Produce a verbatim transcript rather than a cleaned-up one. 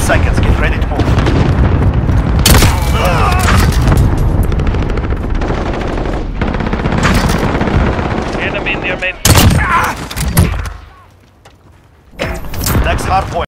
seconds. Get ready to move. Enemy near main. Next hard point.